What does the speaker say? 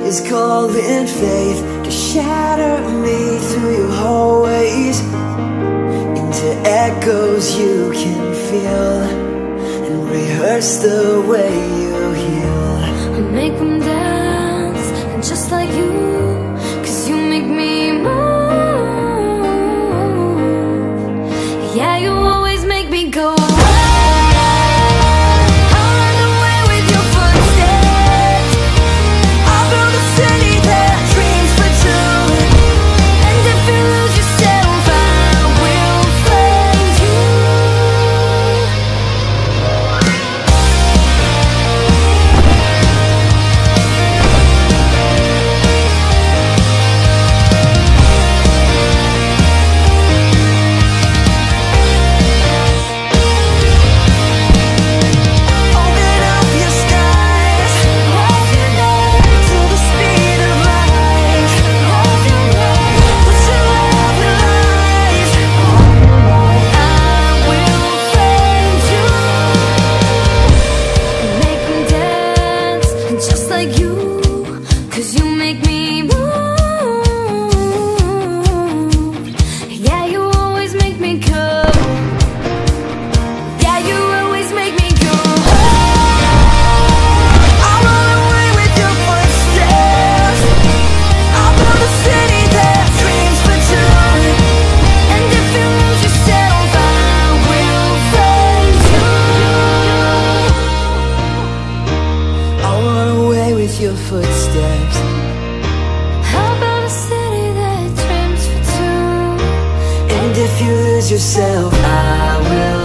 is calling faith to shatter me through your hallways into echoes you can feel, and rehearse the way you heal. I make them dance, and just like you, 'cause you make me move. Yeah, you always make me go. Your footsteps. How about a city that dreams for two? And if you lose yourself, I will